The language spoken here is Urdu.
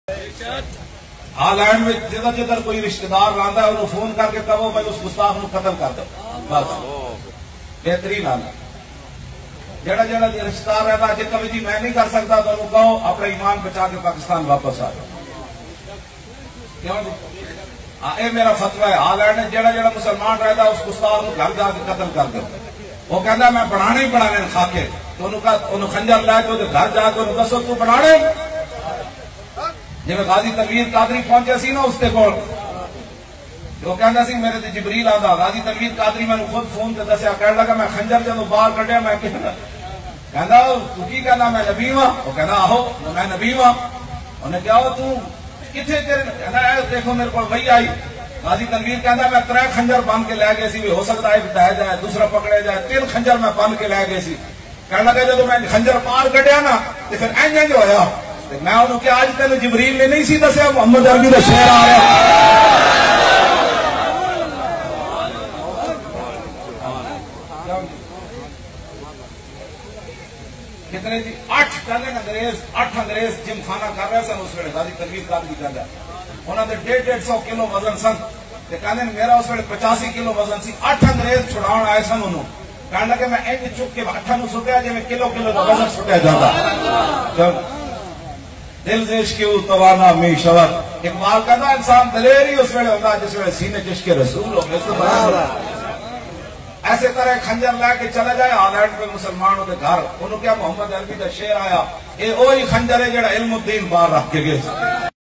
ہالینڈ میں جدھر جدھر کوئی رشتہ دار لاندہ ہے انہوں فون کر کے کہو بھائی اس گستاخ نو قتل کر دو. بس بہترین حال ہے. جڑا جڑا رشتہ دار رہتا جی کبھی جی میں نہیں کر سکتا تو انہوں کہو اپنا ایمان بچا کے پاکستان واپس آ جاؤ. کیوں جی اے میرا فتویٰ ہے. ہالینڈ میں جڑا جڑا مسلمان رہتا اس گستاخ نو گھر جا کے قتل کر دو. وہ کہتا ہے میں بنانے ہی بنانے خاکے تو انہوں خنجر لے کے گھر جا کے انہوں دسو تو بنانے جی میں غازی تنویر قادری پہنچے سی نا اس کے کول وہ کہندا سی میرے تے جبریل آندا. غازی تنویر قادری میں خود فون تے دسیا کہنے لگا میں خنجر جدوں باہر کڈیا میں کہندا تو کی کہنا میں نبی ہاں. وہ کہندا آہو میں نبی ہاں. انہیں کہا تو کتنے تیرے کہندا دیکھو میرے کو وہی آئی. غازی تنویر کہندا میں 3 خنجر بن کے لے گئے سی ہو سکتا ہے ایک ڈہ جائے دوسرا پکڑے جائے 3 خنجر میں بن کے لے گئے سی. کہنے لگا جدوں میں خنجر پار کڈیا نا تے پھر انج ہویا میں انہوں کہ آج تینوں جبریل نے نہیں سی دسیا محمد عربی کا شعر آ رہا. کتنے جی 8 انگریز جم خانہ کر رہے سن اس ویلے. غازی تنویر قادری کہندا انہوں نے 150 کلو وزن سن تے کہندے میرا اس ویلے 85 کلو وزن سی. 8 انگریز چھڑاؤن آئے سن انہوں کہنے لگے میں انج چک کے 8 نو سٹیا جی میں کلو دا وزن سٹیا جاتا. دل سے عشق توانا می شود. اقبال کہتا انسان دلیر ہی اس ویلے ہوتا جس ویلے سینے عشق رسول ہو. ایسے طرح خنجر لے کے چلا جائے ہالینڈ میں مسلمانوں کے گھر انہوں کیا محمد عربی کا شعر آیا اے وہی خنجر ہے جڑا علم الدین باہر رکھ کے گئے.